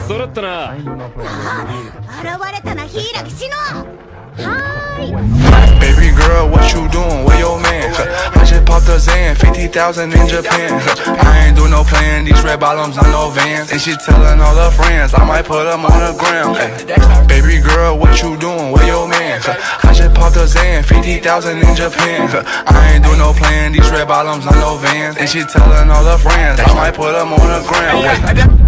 揃ったな。 現れたな、柊しの。 Baby girl, what you doing? Where your man? I just popped a Zan, 50,000 in Japan. I ain't do no plan, these red bottoms on no Vans. And she telling all her friends, I might put them on the gram. Baby girl, what you doing? Where your man? I just popped a Zan, 50,000 in Japan. I ain't do no plan, these red bottoms on no Vans. And she telling all her friends, I might put them on the gram.